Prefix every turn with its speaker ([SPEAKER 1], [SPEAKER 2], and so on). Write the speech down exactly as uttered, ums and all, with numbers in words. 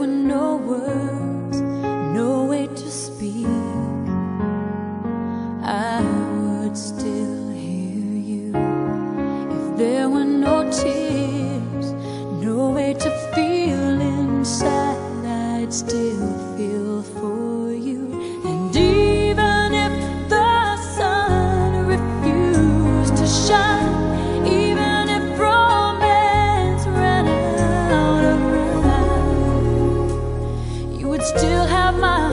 [SPEAKER 1] were no words, no way to speak, I would still hear you. If there were no tears, no way to feel inside, I'd still feel for you. And even if the sun refused to shine, even if romance ran out of rhyme, you would still have my